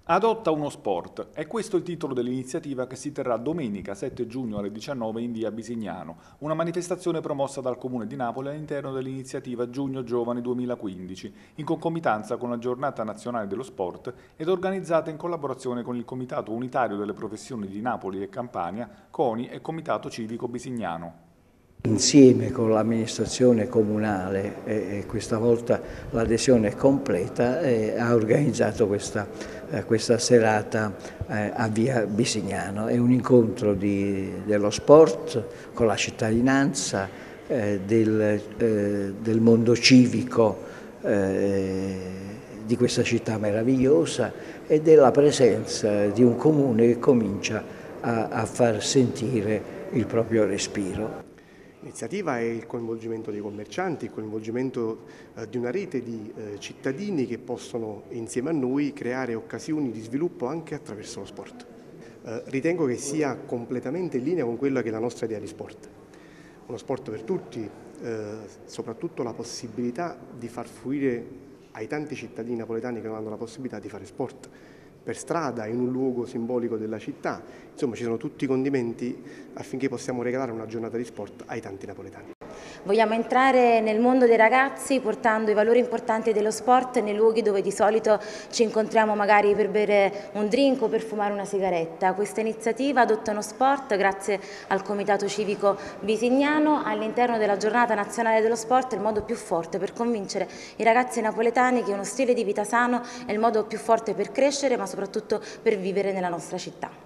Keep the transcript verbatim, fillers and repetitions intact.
Adotta uno sport, è questo il titolo dell'iniziativa che si terrà domenica sette giugno alle diciannove in via Bisignano, una manifestazione promossa dal Comune di Napoli all'interno dell'iniziativa Giugno Giovani duemilaquindici, in concomitanza con la Giornata Nazionale dello Sport ed organizzata in collaborazione con il Comitato Unitario delle Professioni di Napoli e Campania, CONI e Comitato Civico Bisignano. Insieme con l'amministrazione comunale, e questa volta l'adesione è completa, eh, ha organizzato questa, eh, questa serata eh, a via Bisignano. È un incontro di, dello sport con la cittadinanza, eh, del, eh, del mondo civico eh, di questa città meravigliosa e della presenza di un comune che comincia a, a far sentire il proprio respiro. L'iniziativa è il coinvolgimento dei commercianti, il coinvolgimento eh, di una rete di eh, cittadini che possono insieme a noi creare occasioni di sviluppo anche attraverso lo sport. Eh, ritengo che sia completamente in linea con quella che è la nostra idea di sport. Uno sport per tutti, eh, soprattutto la possibilità di far fruire ai tanti cittadini napoletani che non hanno la possibilità di fare sport per strada, in un luogo simbolico della città. Insomma, ci sono tutti i condimenti affinché possiamo regalare una giornata di sport ai tanti napoletani. Vogliamo entrare nel mondo dei ragazzi portando i valori importanti dello sport nei luoghi dove di solito ci incontriamo magari per bere un drink o per fumare una sigaretta. Questa iniziativa adotta uno sport grazie al Comitato Civico Bisignano all'interno della Giornata Nazionale dello Sport, il modo più forte per convincere i ragazzi napoletani che uno stile di vita sano è il modo più forte per crescere ma soprattutto per vivere nella nostra città.